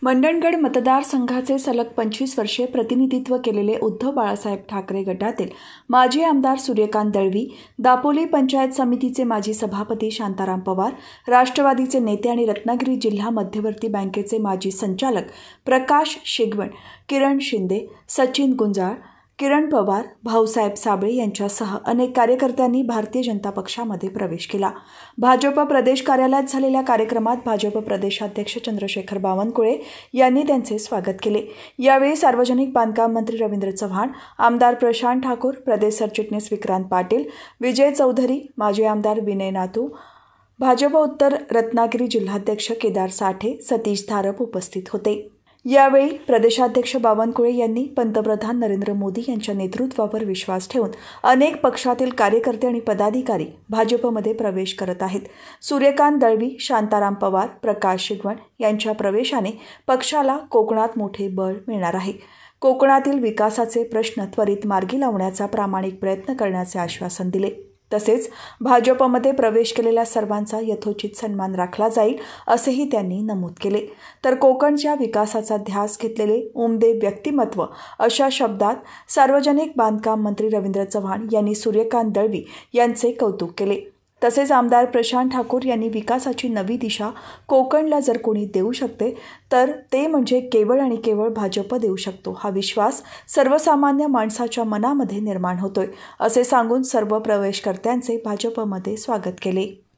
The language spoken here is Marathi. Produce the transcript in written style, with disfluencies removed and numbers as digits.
मंडणगड मतदारसंघाचे सलग 25 वर्षे प्रतिनिधित्व केलेले उद्धव बाळासाहेब ठाकरे गटातील माजी आमदार सूर्यकांत दळवी, दापोली पंचायत समितीचे माजी सभापती शांताराम पवार, राष्ट्रवादीचे नेते आणि रत्नागिरी जिल्हा मध्यवर्ती बँकेचे माजी संचालक प्रकाश शिगवण, किरण शिंदे, सचिन गुंजाळ, किरण पवार, भाऊसाहेब साबळे यांच्यासह अनेक कार्यकर्त्यांनी भारतीय जनता पक्षामध्ये प्रवेश केला. भाजप प्रदेश कार्यालयात झालेल्या कार्यक्रमात भाजप प्रदेशाध्यक्ष चंद्रशेखर बावनकुळे यांनी त्यांचे स्वागत केले. यावेळी सार्वजनिक बांधकाम मंत्री रवींद्र चव्हाण, आमदार प्रशांत ठाकूर, प्रदेश सरचिटणीस विक्रांत पाटील, विजय चौधरी, माजी आमदार विनय नातू, भाजप उत्तर रत्नागिरी जिल्हाध्यक्ष केदार साठे, सतीश धारप उपस्थित होते. यावेळी प्रदेशाध्यक्ष बावनकुळे यांनी पंतप्रधान नरेंद्र मोदी यांच्या नेतृत्वावर विश्वास ठेवून अनेक पक्षातील कार्यकर्ते आणि पदाधिकारी भाजपमध्ये प्रवेश करत आहेत. सूर्यकांत दळवी, शांताराम पवार, प्रकाश शिगवण यांच्या प्रवेशाने पक्षाला कोकणात मोठे बळ मिळणार आहे. कोकणातील विकासाचे प्रश्न त्वरित मार्गी लावण्याचा प्रामाणिक प्रयत्न करण्याचे आश्वासन दिले. तसेच भाजपमध्ये प्रवेश केलेल्या सर्वांचा यथोचित सन्मान राखला जाईल असेही त्यांनी नमूद केले. तर कोकणच्या विकासाचा ध्यास घेतलेले उमदे व्यक्तिमत्व अशा शब्दात सार्वजनिक बांधकाम मंत्री रवींद्र चव्हाण यांनी सूर्यकांत दळवी यांचे कौतुक केले. तसेच आमदार प्रशांत ठाकूर यांनी विकासाची नवी दिशा कोकणला जर कोणी देऊ शकते तर ते म्हणजे केवळ आणि केवळ भाजप देऊ शकतो, हा विश्वास सर्वसामान्य माणसाच्या मनामध्ये निर्माण होतोय असे सांगून सर्व प्रवेशकर्त्यांचे भाजपमध्ये स्वागत केले.